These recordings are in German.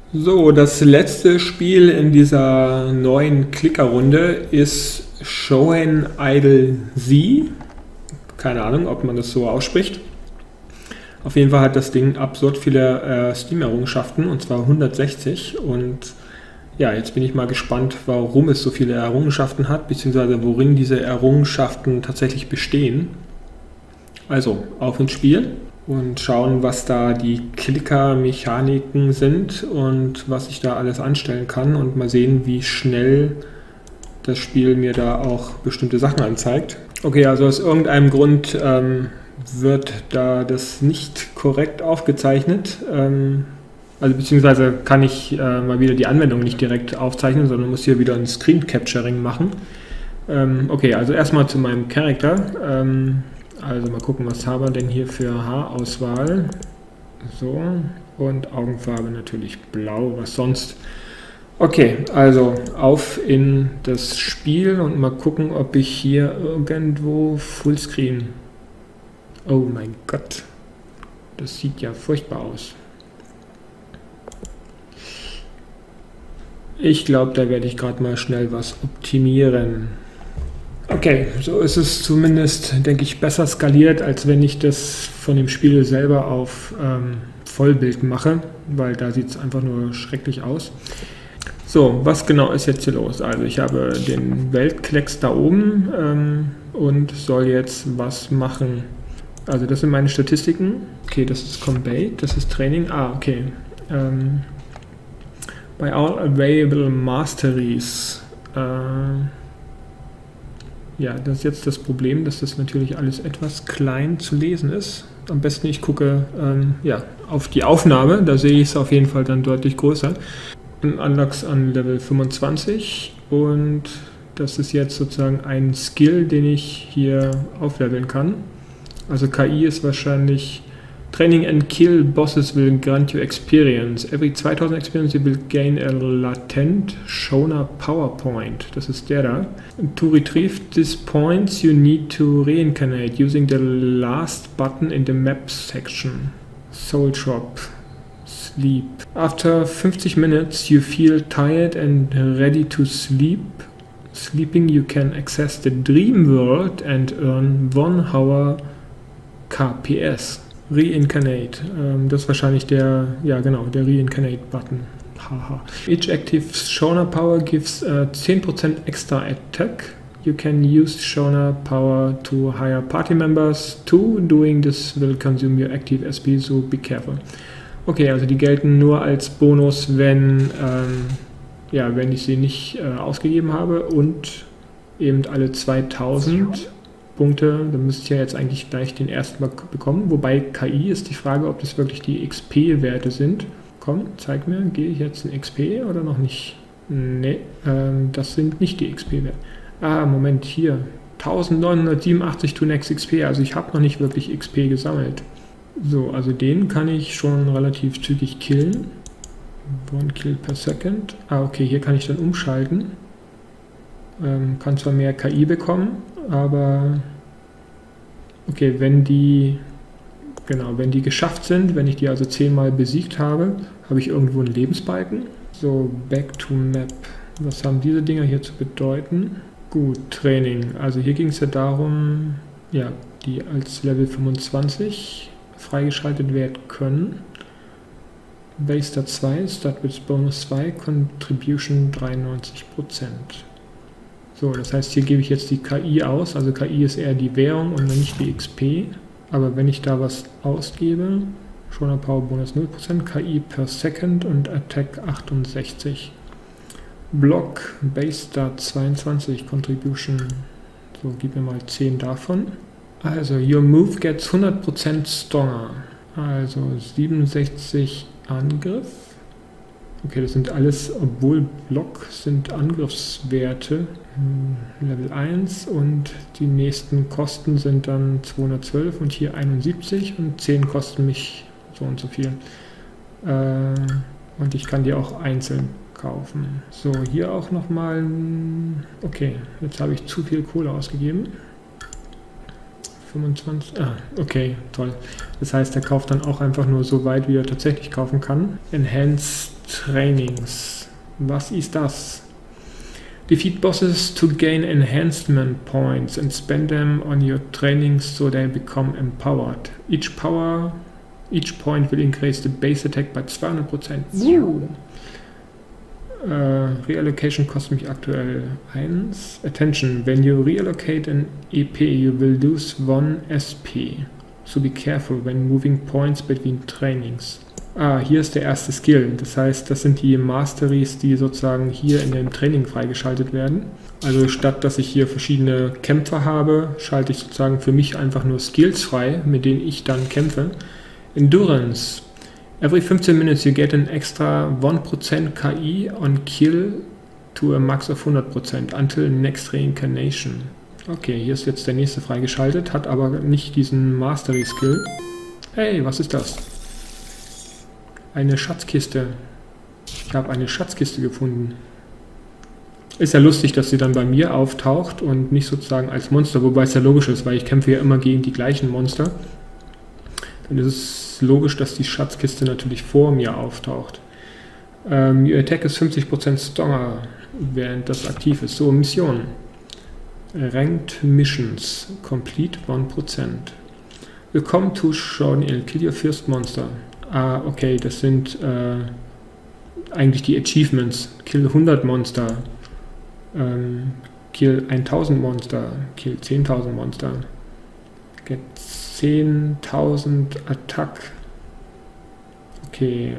So, das letzte Spiel in dieser neuen Klickerrunde ist Shonen Idol Z. Keine Ahnung, ob man das so ausspricht. Auf jeden Fall hat das Ding absurd viele Steam-Errungenschaften, und zwar 160. Und ja, jetzt bin ich mal gespannt, warum es so viele Errungenschaften hat, beziehungsweise worin diese Errungenschaften tatsächlich bestehen. Also, auf ins Spiel und schauen, was da die Klicker-Mechaniken sind und was ich da alles anstellen kann und mal sehen, wie schnell das Spiel mir da auch bestimmte Sachen anzeigt. Okay, also aus irgendeinem Grund wird da das nicht korrekt aufgezeichnet. Also beziehungsweise kann ich mal wieder die Anwendung nicht direkt aufzeichnen, sondern muss hier wieder ein Screen Capturing machen. Okay, also erstmal zu meinem Charakter. Also mal gucken, was haben wir denn hier für Haarauswahl. So, und Augenfarbe natürlich blau, was sonst. Okay, also auf in das Spiel und mal gucken, ob ich hier irgendwo Fullscreen. Oh mein Gott, das sieht ja furchtbar aus. Ich glaube, da werde ich gerade mal schnell was optimieren. Okay, so ist es zumindest, denke ich, besser skaliert, als wenn ich das von dem Spiel selber auf Vollbild mache, weil da sieht es einfach nur schrecklich aus. So, was genau ist jetzt hier los? Also ich habe den Weltklecks da oben und soll jetzt was machen. Also das sind meine Statistiken. Okay, das ist Combat, das ist Training. Ah, okay. By all available masteries. Ja, das ist jetzt das Problem, dass das natürlich alles etwas klein zu lesen ist. Am besten ich gucke ja, auf die Aufnahme, da sehe ich es auf jeden Fall dann deutlich größer. Unlocks an Level 25 und das ist jetzt sozusagen ein Skill, den ich hier aufleveln kann. Also KI ist wahrscheinlich Training and kill bosses will grant you experience. Every 2000 experience you will gain a latent Shona power point. Das ist der da. To retrieve these points you need to reincarnate using the last button in the map section. Soul Shop. Sleep. After 50 minutes you feel tired and ready to sleep. Sleeping you can access the dream world and earn 1 hour KPS. Reincarnate, das ist wahrscheinlich der, ja genau, der Reincarnate-Button. Haha. Each active Shona Power gives 10% extra attack. You can use Shona Power to hire party members too. Doing this will consume your active SP, so be careful. Okay, also die gelten nur als Bonus, wenn, ja, wenn ich sie nicht ausgegeben habe und eben alle 2000 Punkte, dann müsste ich ja jetzt eigentlich gleich den ersten mal bekommen, wobei KI ist die Frage, ob das wirklich die XP-Werte sind. Komm, zeig mir, gehe ich jetzt in XP oder noch nicht? Ne, das sind nicht die XP-Werte. Ah, Moment, hier, 1987 to next XP, also ich habe noch nicht wirklich XP gesammelt. So, also den kann ich schon relativ zügig killen. 1 Kill per Second. Ah, okay, hier kann ich dann umschalten. Kann zwar mehr KI bekommen, aber okay, wenn die geschafft sind, wenn ich die also 10-mal besiegt habe, habe ich irgendwo einen Lebensbalken. So, back to map. Was haben diese Dinger hier zu bedeuten? Gut, Training. Also hier ging es ja darum, ja, die als Level 25 freigeschaltet werden können. Base Stat 2, Start with Bonus 2, Contribution 93%. So, das heißt, hier gebe ich jetzt die KI aus, also KI ist eher die Währung und nicht die XP. Aber wenn ich da was ausgebe, Shona Power Bonus 0%, KI per Second und Attack 68. Block, Base Start 22, Contribution, so gib mir mal 10 davon. Also, your move gets 100% stronger, also 67 Angriff. Okay, das sind alles, obwohl Block sind Angriffswerte, Level 1 und die nächsten Kosten sind dann 212 und hier 71 und 10 kosten mich so und so viel. Und ich kann die auch einzeln kaufen. So, hier auch nochmal, okay, jetzt habe ich zu viel Kohle ausgegeben. 25, okay, toll. Das heißt, er kauft dann auch einfach nur so weit, wie er tatsächlich kaufen kann. Enhanced Trainings. Was ist das? Defeat bosses to gain enhancement points and spend them on your trainings so they become empowered. Each point will increase the base attack by 200%. Reallocation kostet mich aktuell 1. Attention, when you reallocate an EP, you will lose 1 SP. So be careful when moving points between trainings. Hier ist der erste Skill. Das heißt, das sind die Masteries, die sozusagen hier in dem Training freigeschaltet werden. Also statt dass ich hier verschiedene Kämpfer habe, schalte ich sozusagen für mich einfach nur Skills frei, mit denen ich dann kämpfe. Endurance. Every 15 minutes you get an extra 1% KI on kill to a max of 100% until next reincarnation. Okay, hier ist jetzt der nächste freigeschaltet, hat aber nicht diesen Mastery Skill. Hey, was ist das? Eine Schatzkiste. Ich habe eine Schatzkiste gefunden. Ist ja lustig, dass sie dann bei mir auftaucht und nicht sozusagen als Monster, wobei es ja logisch ist, weil ich kämpfe ja immer gegen die gleichen Monster. Dann ist es logisch, dass die Schatzkiste natürlich vor mir auftaucht. Your Attack ist 50% stronger, während das aktiv ist. So, Mission. Ranked Missions. Complete 1%. Willkommen to Shonen Ill. Kill your first monster. Okay, das sind eigentlich die Achievements. Kill 100 Monster. Kill 1000 Monster. Kill 10.000 Monster. Get 10.000 Attack. Okay,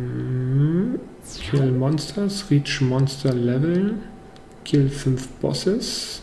Kill Monsters. Reach Monster Level. Kill 5 Bosses.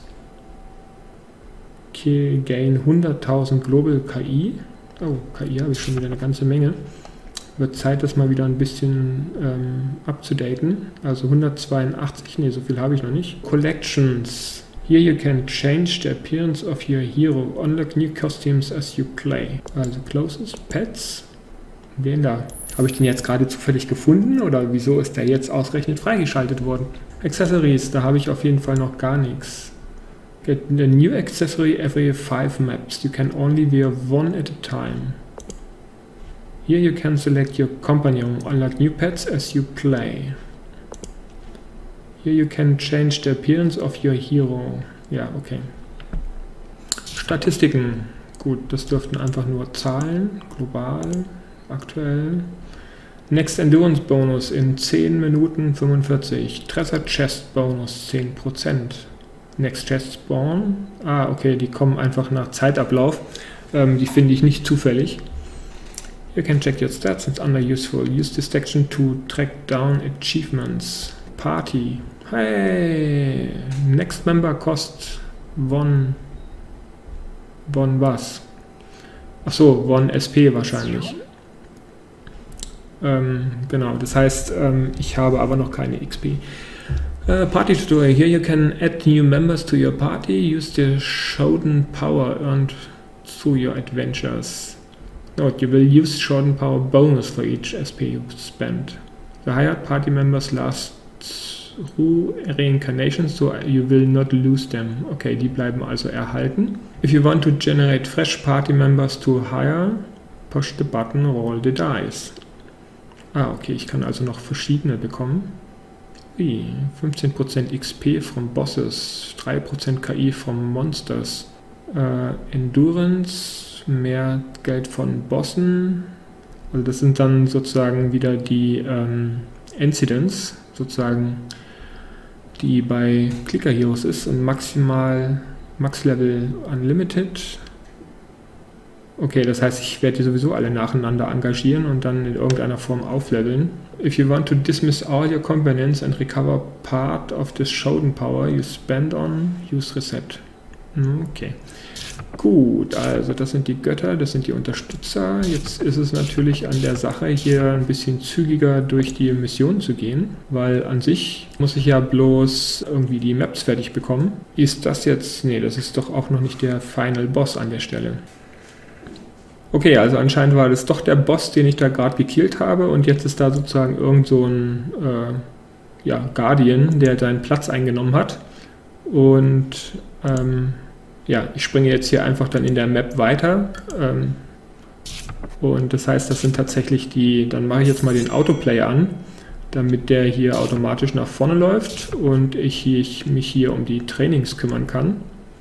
Kill Gain 100.000 Global KI. Oh, KI habe ich schon wieder eine ganze Menge. Wird Zeit, das mal wieder ein bisschen abzudaten. Also 182, ne, so viel habe ich noch nicht. Collections. Here you can change the appearance of your hero. Unlock new costumes as you play. Also Clothes, Pets. Den da. Habe ich den jetzt gerade zufällig gefunden oder wieso ist der jetzt ausgerechnet freigeschaltet worden? Accessories, da habe ich auf jeden Fall noch gar nichts. Get a new accessory every 5 maps. You can only wear one at a time. Here you can select your companion, unlock new pets as you play. Here you can change the appearance of your hero. Ja, okay. Statistiken. Gut, das dürften einfach nur Zahlen. Global, aktuell. Next Endurance Bonus in 10 Minuten 45. Treasure Chest Bonus 10%. Next Chest Spawn. Okay, die kommen einfach nach Zeitablauf. Die finde ich nicht zufällig. You can check your stats, it's under useful. Use this section to track down achievements. Party. Hey! Next member cost 1 was? Achso, 1 SP wahrscheinlich. Genau, das heißt, ich habe aber noch keine XP. Party Tutorial. Here you can add new members to your party. Use the Shonen Power earned through your adventures. Note, you will use Shonen Power bonus for each SP you spend. The hired party members last through reincarnation, so you will not lose them. Okay, die bleiben also erhalten. If you want to generate fresh party members to hire, push the button, roll the dice. Okay, ich kann also noch verschiedene bekommen. 15% XP from Bosses, 3% KI from Monsters, Endurance, mehr Geld von Bossen. Also das sind dann sozusagen wieder die Incidents, sozusagen, die bei Clicker Heroes ist und Max Level Unlimited. Okay, das heißt, ich werde die sowieso alle nacheinander engagieren und dann in irgendeiner Form aufleveln. If you want to dismiss all your components and recover part of this Shonen Power you spend on, use Reset. Okay. Gut, also das sind die Götter, das sind die Unterstützer. Jetzt ist es natürlich an der Sache, hier ein bisschen zügiger durch die Mission zu gehen, weil an sich muss ich ja bloß irgendwie die Maps fertig bekommen. Ist das jetzt... Nee, das ist doch auch noch nicht der Final Boss an der Stelle. Okay, also anscheinend war das doch der Boss, den ich da gerade gekillt habe und jetzt ist da sozusagen irgend so ein Guardian, der seinen Platz eingenommen hat und ja, ich springe jetzt hier einfach dann in der Map weiter und das heißt, das sind tatsächlich die, dann mache ich jetzt mal den Autoplay an damit der hier automatisch nach vorne läuft und ich mich hier um die Trainings kümmern kann.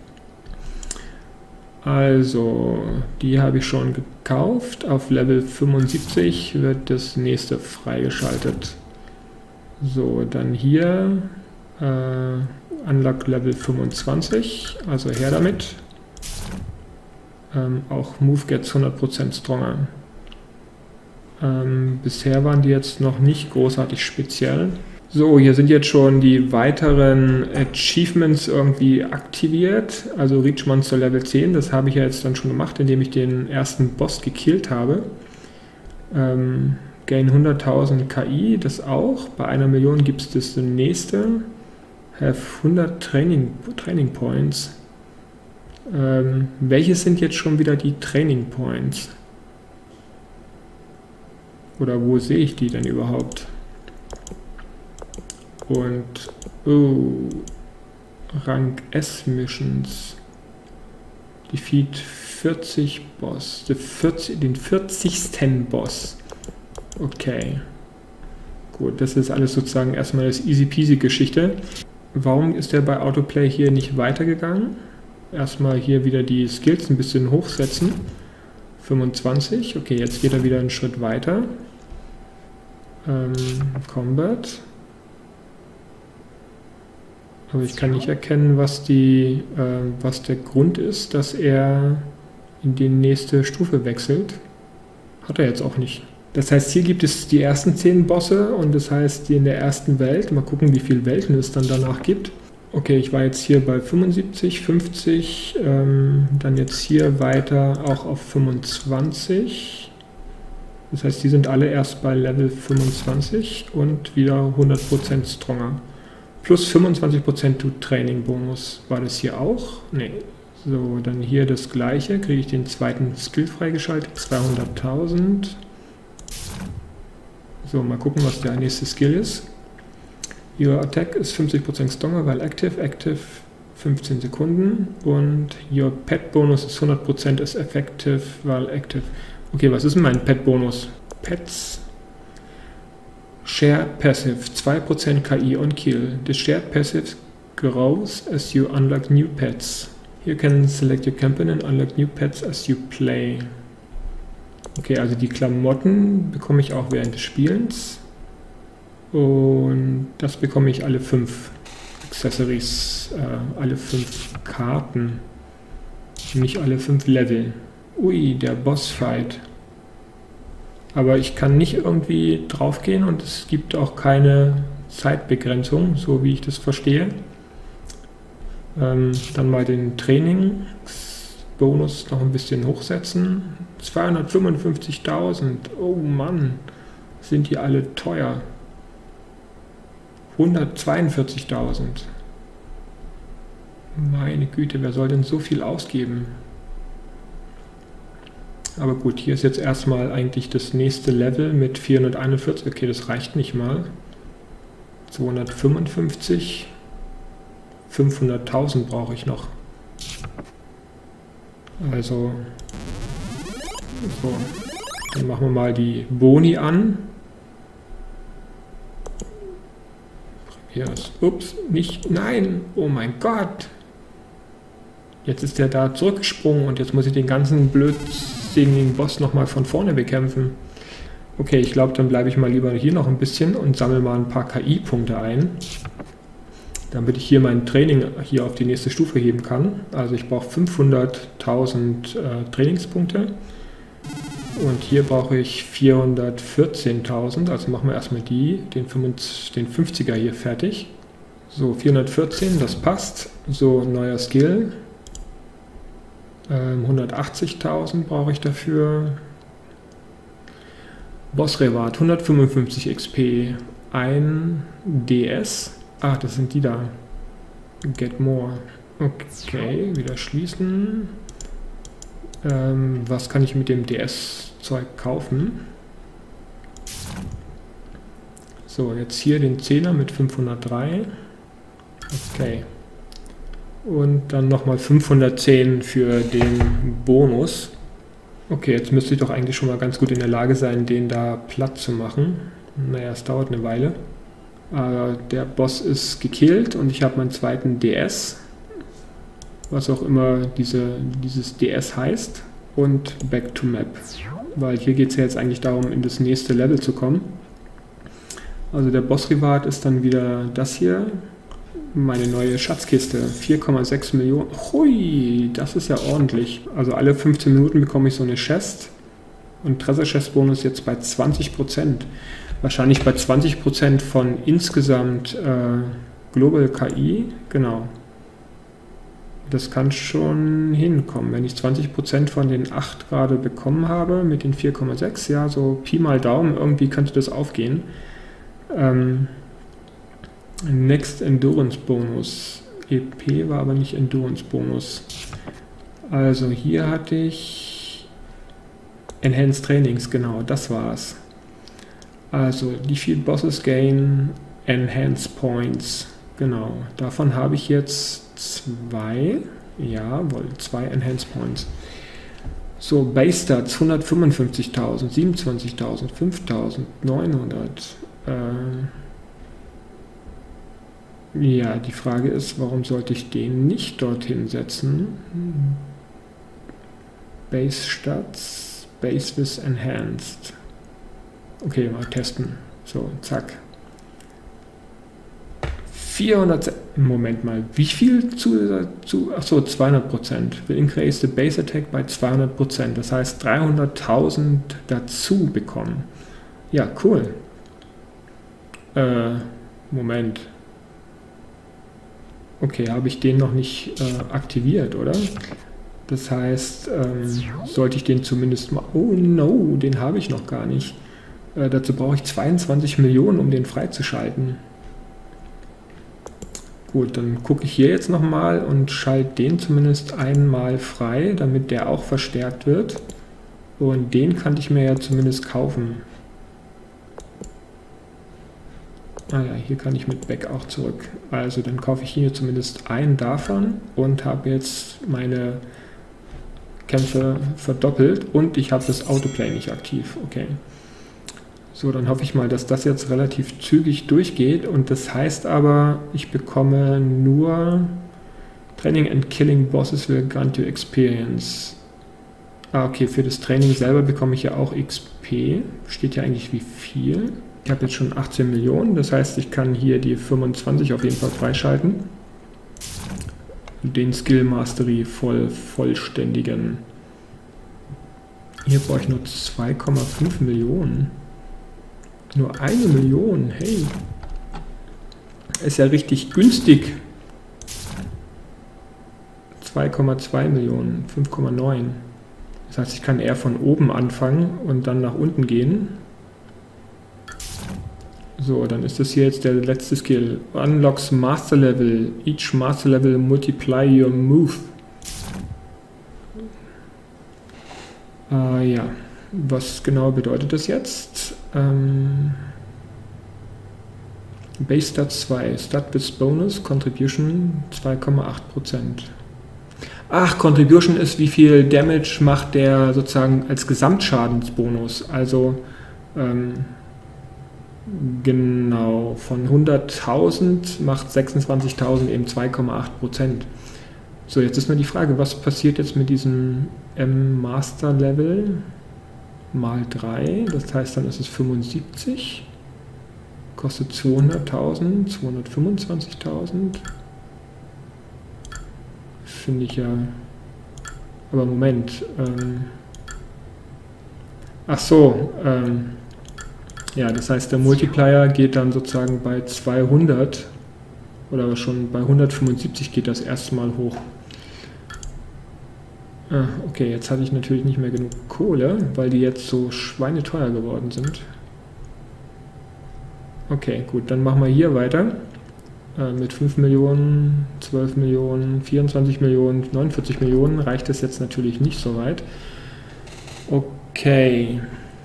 Also, die habe ich schon gekauft. Auf Level 75 wird das nächste freigeschaltet. So, dann hier Unlock Level 25, also her damit. Auch Move Gets 100% Stronger. Bisher waren die jetzt noch nicht großartig speziell. So, hier sind jetzt schon die weiteren Achievements irgendwie aktiviert. Also Reach Monster Level 10, das habe ich ja jetzt dann schon gemacht, indem ich den ersten Boss gekillt habe. Gain 100.000 KI, das auch. Bei 1 Million gibt es das nächste. Have 100 Training Points. Welche sind jetzt schon wieder die Training Points? Oder wo sehe ich die denn überhaupt? Und Rank S Missions. Defeat 40 Boss. Den 40. Boss. Okay. Gut, das ist alles sozusagen erstmal das easy peasy Geschichte. Warum ist der bei Autoplay hier nicht weitergegangen? Erstmal hier wieder die Skills ein bisschen hochsetzen. 25. Okay, jetzt geht er wieder einen Schritt weiter. Combat. Aber ich kann nicht erkennen, was der Grund ist, dass er in die nächste Stufe wechselt. Hat er jetzt auch nicht. Das heißt, hier gibt es die ersten 10 Bosse und das heißt, die in der ersten Welt. Mal gucken, wie viele Welten es dann danach gibt. Okay, ich war jetzt hier bei 75, 50, dann jetzt hier weiter auch auf 25. Das heißt, die sind alle erst bei Level 25 und wieder 100% Stronger. Plus 25% to Training Bonus. War das hier auch? Nee. So, dann hier das gleiche. Kriege ich den zweiten Skill freigeschaltet. 200.000. So, mal gucken, was der nächste Skill ist. Your attack ist 50% stronger, weil active 15 Sekunden. Und your Pet Bonus ist 100% ist effective, weil active. Okay, was ist denn mein Pet Bonus? Pets. Shared Passive, 2% KI on Kill. The Shared Passive grows as you unlock new pets. You can select your company and unlock new pets as you play. Okay, also die Klamotten bekomme ich auch während des Spielens. Und das bekomme ich alle 5 Accessories, alle 5 Karten. Nicht alle 5 Level. Ui, der Bossfight. Aber ich kann nicht irgendwie draufgehen und es gibt auch keine Zeitbegrenzung, so wie ich das verstehe. Dann mal den Trainingsbonus noch ein bisschen hochsetzen. 255.000. Oh Mann, sind die alle teuer. 142.000. Meine Güte, wer soll denn so viel ausgeben? Aber gut, hier ist jetzt erstmal eigentlich das nächste Level mit 441. Okay, das reicht nicht mal. 255. 500.000 brauche ich noch. Also, so. Dann machen wir mal die Boni an. Ups, nicht, nein, oh mein Gott. Jetzt ist der da zurückgesprungen und jetzt muss ich den ganzen blödsinnigen Boss nochmal von vorne bekämpfen. Okay, ich glaube, dann bleibe ich mal lieber hier noch ein bisschen und sammle mal ein paar KI-Punkte ein, damit ich hier mein Training hier auf die nächste Stufe heben kann. Also ich brauche 500.000 Trainingspunkte und hier brauche ich 414.000. Also machen wir erstmal den 50er hier fertig. So, 414, das passt. So, neuer Skill. 180.000 brauche ich dafür. Boss Reward, 155 XP. Ein DS. Ah, das sind die da. Get more. Okay, wieder schließen. Was kann ich mit dem DS-Zeug kaufen? So, jetzt hier den 10er mit 503. Okay. Und dann nochmal 510 für den Bonus. Okay, jetzt müsste ich doch eigentlich schon mal ganz gut in der Lage sein, den da platt zu machen. Naja, es dauert eine Weile. Der Boss ist gekillt und ich habe meinen zweiten DS, was auch immer dieses DS heißt, und Back to Map. Weil hier geht es ja jetzt eigentlich darum, in das nächste Level zu kommen. Also der Boss-Reward ist dann wieder das hier, meine neue Schatzkiste, 4,6 Millionen. Hui, das ist ja ordentlich. Also alle 15 Minuten bekomme ich so eine Chest und Treasure Chest Bonus jetzt bei 20%. Wahrscheinlich bei 20% von insgesamt Global KI, genau. Das kann schon hinkommen. Wenn ich 20% von den 8 gerade bekommen habe, mit den 4,6, ja, so Pi mal Daumen, irgendwie könnte das aufgehen. Next Endurance Bonus. EP war aber nicht Endurance Bonus. Also hier hatte ich Enhanced Trainings, genau, das war's. Also Defeat Bosses Gain Enhanced Points, genau. Davon habe ich jetzt 2, jawohl, 2 Enhanced Points. So, Base Stats 155.000, 27.000, 5.900. Ja, die Frage ist, warum sollte ich den nicht dorthin setzen? Base Stats, Base with Enhanced. Okay, mal testen. So, zack. 400, Moment mal, wie viel achso, 200%. Will increase the base attack bei 200%. Das heißt 300.000 dazu bekommen. Ja, cool. Moment. Okay, habe ich den noch nicht aktiviert, oder? Das heißt, sollte ich den zumindest mal... Oh no, den habe ich noch gar nicht. Dazu brauche ich 22 Millionen, um den freizuschalten. Gut, dann gucke ich hier jetzt nochmal und schalte den zumindest einmal frei, damit der auch verstärkt wird. Und den kann ich mir ja zumindest kaufen. Ah ja, hier kann ich mit Back auch zurück. Also dann kaufe ich hier zumindest einen davon und habe jetzt meine Kämpfe verdoppelt und ich habe das Autoplay nicht aktiv. Okay. So, dann hoffe ich mal, dass das jetzt relativ zügig durchgeht und das heißt aber, ich bekomme nur Training and Killing Bosses will grant you Experience. Ah, okay, für das Training selber bekomme ich ja auch XP. Steht ja eigentlich wie viel. Ich habe jetzt schon 18 Millionen, das heißt, ich kann hier die 25 auf jeden Fall freischalten. Den Skill Mastery vollständigen. Hier brauche ich nur 2,5 Millionen. Nur 1 Million, hey. Ist ja richtig günstig. 2,2 Millionen, 5,9. Das heißt, ich kann eher von oben anfangen und dann nach unten gehen. So, dann ist das hier jetzt der letzte Skill. Unlocks Master Level. Each Master Level multiply your move. Ja, was genau bedeutet das jetzt? Base Stats 2. Stat with Bonus. Contribution 2,8%. Ach, Contribution ist, wie viel Damage macht der sozusagen als Gesamtschadensbonus. Also, genau, von 100.000 macht 26.000 eben 2,8%. So, jetzt ist nur die Frage, was passiert jetzt mit diesem M-Master Level mal 3? Das heißt, dann ist es 75. Kostet 200.000, 225.000. Finde ich ja... Aber Moment. Ach so, ja, das heißt, der Multiplier geht dann sozusagen bei 200 oder schon bei 175 geht das erste Mal hoch. Okay, jetzt hatte ich natürlich nicht mehr genug Kohle, weil die jetzt so schweineteuer geworden sind. Okay, gut, dann machen wir hier weiter. Mit 5 Millionen, 12 Millionen, 24 Millionen, 49 Millionen reicht das jetzt natürlich nicht so weit. Okay.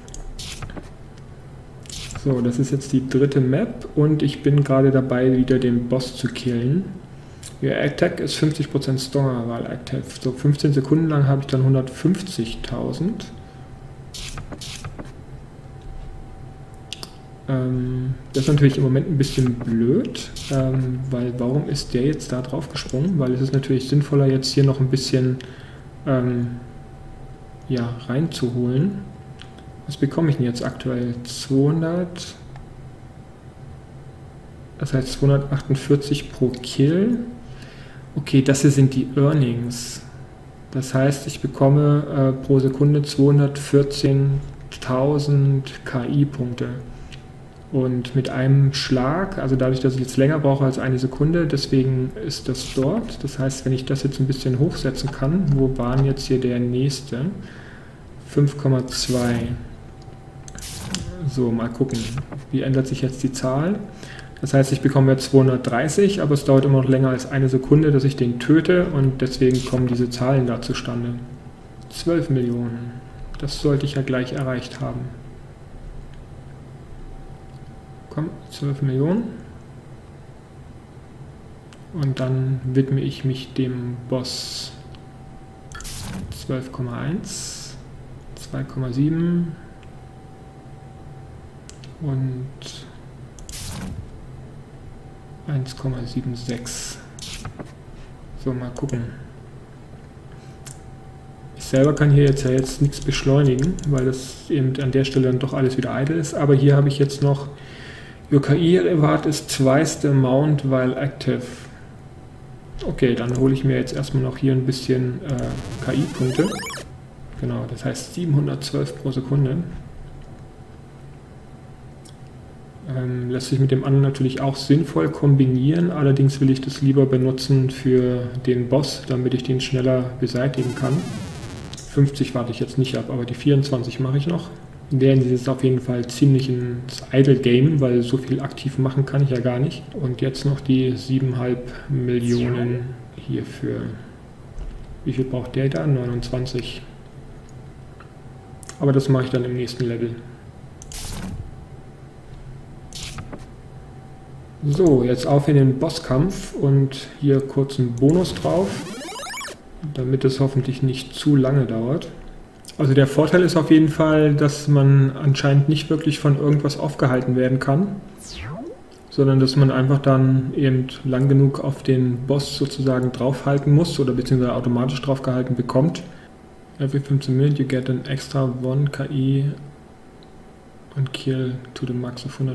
So, das ist jetzt die dritte Map und ich bin gerade dabei, wieder den Boss zu killen. Your Attack ist 50% stronger, weil active. So 15 Sekunden lang habe ich dann 150.000. Das ist natürlich im Moment ein bisschen blöd, weil warum ist der jetzt da drauf gesprungen? Weil es ist natürlich sinnvoller, jetzt hier noch ein bisschen ja, reinzuholen. Was bekomme ich denn jetzt aktuell? 200, das heißt 248 pro Kill. Okay, das hier sind die Earnings. Das heißt, ich bekomme pro Sekunde 214.000 KI-Punkte. Und mit einem Schlag, also dadurch, dass ich jetzt länger brauche als eine Sekunde, deswegen ist das dort. Das heißt, wenn ich das jetzt ein bisschen hochsetzen kann, wo war denn jetzt hier der nächste? 5,2. So, mal gucken, wie ändert sich jetzt die Zahl. Das heißt, ich bekomme jetzt 230, aber es dauert immer noch länger als eine Sekunde, dass ich den töte und deswegen kommen diese Zahlen da zustande. 12 Millionen, das sollte ich ja gleich erreicht haben. Komm, 12 Millionen. Und dann widme ich mich dem Boss. 12,1, 2,7 und 1,76. So, mal gucken. Ich selber kann hier jetzt nichts beschleunigen, weil das eben an der Stelle dann doch alles wieder idle ist. Aber hier habe ich jetzt noch Your KI reward is twice the amount while active. Okay, dann hole ich mir jetzt erstmal noch hier ein bisschen KI-Punkte. Genau, das heißt 712 pro Sekunde. Lässt sich mit dem anderen natürlich auch sinnvoll kombinieren, allerdings will ich das lieber benutzen für den Boss, damit ich den schneller beseitigen kann. 50 warte ich jetzt nicht ab, aber die 24 mache ich noch. In der Hinsicht ist es auf jeden Fall ziemlich ein Idle-Game, weil so viel aktiv machen kann ich ja gar nicht. Und jetzt noch die 7,5 Millionen hierfür. Wie viel braucht der da? 29. Aber das mache ich dann im nächsten Level. So, jetzt auf in den Bosskampf und hier kurz einen Bonus drauf, damit es hoffentlich nicht zu lange dauert. Also der Vorteil ist auf jeden Fall, dass man anscheinend nicht wirklich von irgendwas aufgehalten werden kann, sondern dass man einfach dann eben lang genug auf den Boss sozusagen draufhalten muss oder beziehungsweise automatisch draufgehalten bekommt. Every 15 minutes you get an extra 1 KI and kill to the max of 100%.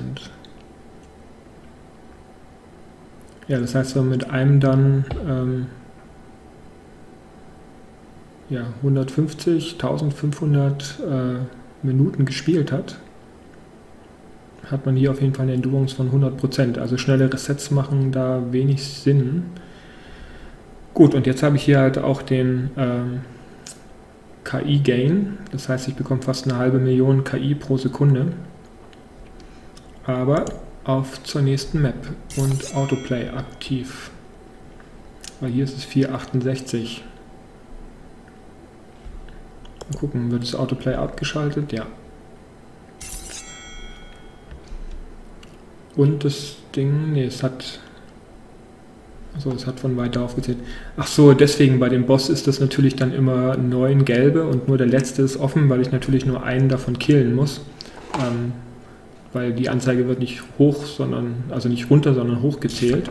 Ja, das heißt, wenn man mit einem dann 150, 1500 Minuten gespielt hat, hat man hier auf jeden Fall eine Endurance von 100%. Also schnelle Resets machen da wenig Sinn. Gut, und jetzt habe ich hier halt auch den KI-Gain. Das heißt, ich bekomme fast eine halbe Million KI pro Sekunde. Aber auf zur nächsten Map und Autoplay aktiv. Weil hier ist es 468. Mal gucken, wird das Autoplay abgeschaltet? Ja. Und das Ding, nee, es hat von weiter aufgezählt. Ach so, deswegen bei dem Boss ist das natürlich dann immer 9 gelbe und nur der letzte ist offen, weil ich natürlich nur einen davon killen muss. Weil die Anzeige wird nicht hoch, also nicht runter, sondern hoch gezählt.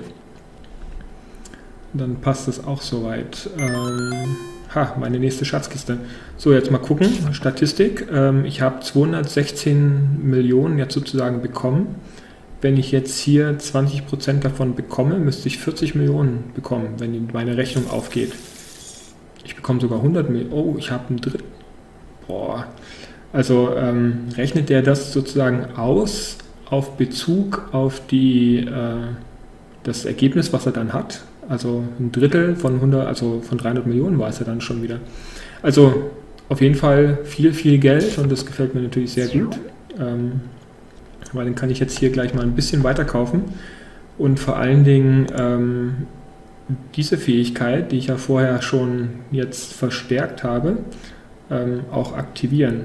Dann passt es auch soweit. Meine nächste Schatzkiste. So, jetzt mal gucken. Statistik. Ich habe 216 Millionen jetzt sozusagen bekommen. Wenn ich jetzt hier 20% davon bekomme, müsste ich 40 Millionen bekommen, wenn meine Rechnung aufgeht. Ich bekomme sogar 100 Millionen. Oh, ich habe einen Drittel. Boah. Also rechnet der das sozusagen aus auf Bezug auf das Ergebnis, was er dann hat. Also ein Drittel von 100, also von 300 Millionen war es ja dann schon wieder. Also auf jeden Fall viel, viel Geld und das gefällt mir natürlich sehr gut. Weil dann kann ich jetzt hier gleich mal ein bisschen weiter kaufen und vor allen Dingen diese Fähigkeit, die ich ja vorher schon jetzt verstärkt habe, auch aktivieren.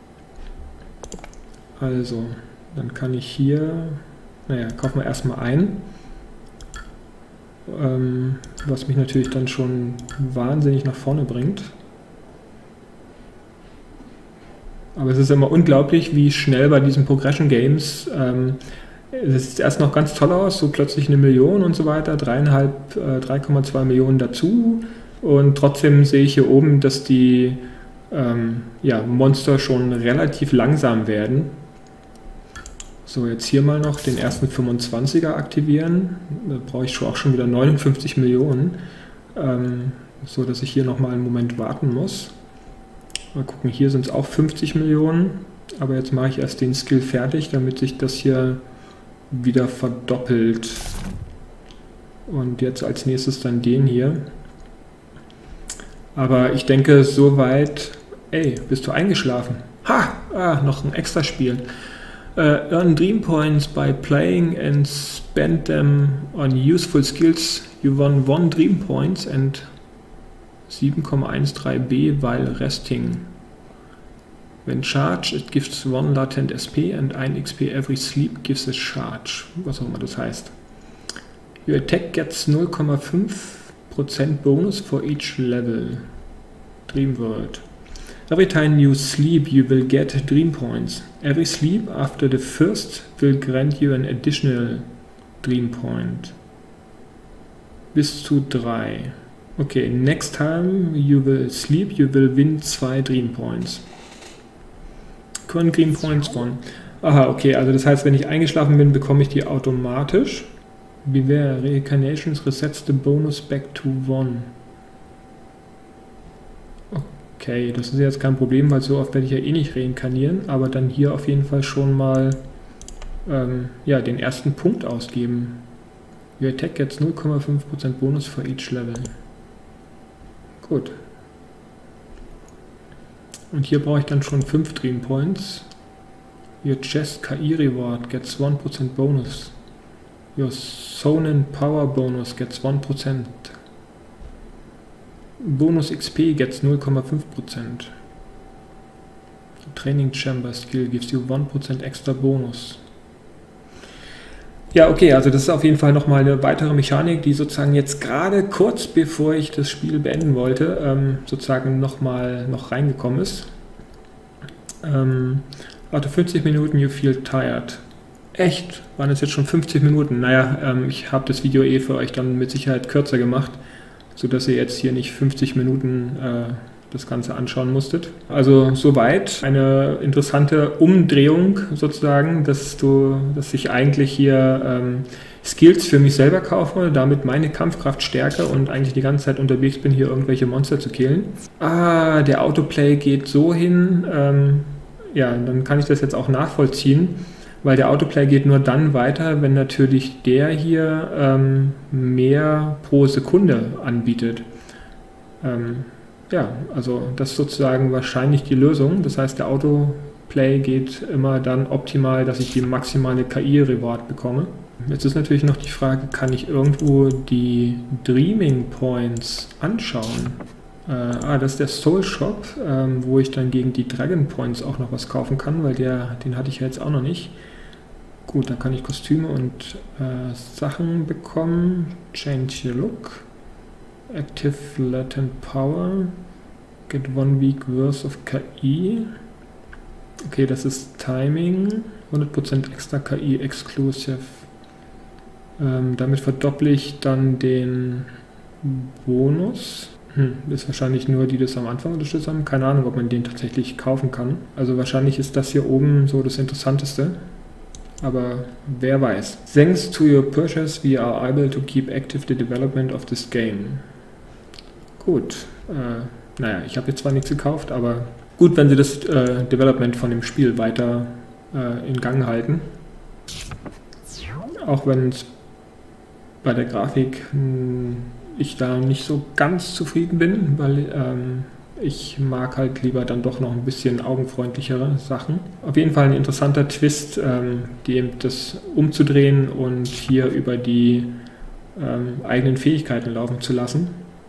Also, dann kann ich hier, kaufen wir erstmal ein, was mich natürlich dann schon wahnsinnig nach vorne bringt. Aber es ist immer unglaublich, wie schnell bei diesen Progression Games, es sieht erst noch ganz toll aus, so plötzlich 1 Million und so weiter, 3,2 Millionen dazu und trotzdem sehe ich hier oben, dass die Monster schon relativ langsam werden. So, jetzt hier mal noch den ersten 25er aktivieren, da brauche ich auch schon wieder 59 Millionen, so dass ich hier nochmal einen Moment warten muss. Mal gucken, hier sind es auch 50 Millionen, aber jetzt mache ich erst den Skill fertig, damit sich das hier wieder verdoppelt. Und jetzt als nächstes dann den hier. Aber ich denke, soweit... Ey, bist du eingeschlafen? Ha! Noch ein extra Spiel. Earn Dream Points by playing and spend them on useful skills. You won 1 Dream Points and 7,13b while resting. When charged, it gives 1 latent SP and 1 XP every sleep gives a charge. Was auch immer das heißt. Your attack gets 0,5% bonus for each level. Dream World. Every time you sleep, you will get Dream Points. Every sleep after the first will grant you an additional Dream Point. Bis zu 3. Okay, next time you will sleep, you will win 2 Dream Points. Current Dream Points 1. Aha, okay, also das heißt, wenn ich eingeschlafen bin, bekomme ich die automatisch. Beware, Reincarnations resets the bonus back to 1. Okay, das ist jetzt kein Problem, weil so oft werde ich ja eh nicht reinkarnieren, aber dann hier auf jeden Fall schon mal den ersten Punkt ausgeben. Your attack gets 0,5% Bonus for each level. Gut. Und hier brauche ich dann schon 5 Dream Points. Your Chest KI Reward gets 1% Bonus. Your Sonen Power Bonus gets 1%. Bonus XP gets 0,5%. Training Chamber Skill gives you 1% extra Bonus. Ja, okay, also das ist auf jeden Fall nochmal eine weitere Mechanik, die sozusagen jetzt gerade kurz bevor ich das Spiel beenden wollte, sozusagen noch reingekommen ist. After 50 Minuten you feel tired. Echt? Waren es jetzt schon 50 Minuten? Naja, ich habe das Video für euch dann mit Sicherheit kürzer gemacht, sodass ihr jetzt hier nicht 50 Minuten das Ganze anschauen musstet. Also soweit eine interessante Umdrehung sozusagen, dass ich eigentlich hier Skills für mich selber kaufe, damit meine Kampfkraft stärke und eigentlich die ganze Zeit unterwegs bin, hier irgendwelche Monster zu killen. Der Autoplay geht so hin, dann kann ich das jetzt auch nachvollziehen, weil der Autoplay geht nur dann weiter, wenn natürlich der hier mehr pro Sekunde anbietet. Also das ist sozusagen wahrscheinlich die Lösung. Das heißt, der Autoplay geht immer dann optimal, dass ich die maximale KI-Reward bekomme. Jetzt ist natürlich noch die Frage, kann ich irgendwo die Dreaming Points anschauen? Das ist der Soul Shop, wo ich dann gegen die Dragon Points auch noch was kaufen kann, weil den hatte ich ja jetzt auch noch nicht. Gut, dann kann ich Kostüme und Sachen bekommen. Change your look. Active Latent Power. Get 1 week worth of KI. Okay, das ist Timing. 100% extra KI Exclusive. Damit verdopple ich dann den Bonus. Das ist wahrscheinlich nur die das am Anfang unterstützt haben. Keine Ahnung, ob man den tatsächlich kaufen kann. Also wahrscheinlich ist das hier oben so das Interessanteste. Aber wer weiß. Thanks to your purchase, we are able to keep active the development of this game. Gut. Ich habe jetzt zwar nichts gekauft, aber gut, wenn sie das Development von dem Spiel weiter in Gang halten. Auch wenn es bei der Grafik ich da nicht so ganz zufrieden bin, weil ich mag halt lieber dann doch noch ein bisschen augenfreundlichere Sachen. Auf jeden Fall ein interessanter Twist, das umzudrehen und hier über die eigenen Fähigkeiten laufen zu lassen.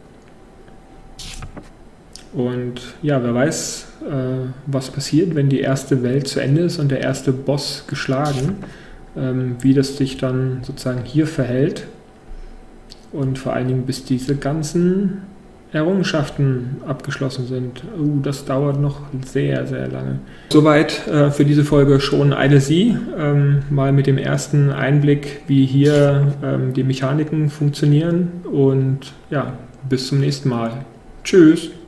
Und ja, wer weiß, was passiert, wenn die erste Welt zu Ende ist und der erste Boss geschlagen, wie das sich dann sozusagen hier verhält. Und vor allen Dingen, bis diese ganzen Errungenschaften abgeschlossen sind. Das dauert noch sehr, sehr lange. Soweit für diese Folge schon eine Sie. Mal mit dem ersten Einblick, wie hier die Mechaniken funktionieren. Und ja, bis zum nächsten Mal. Tschüss.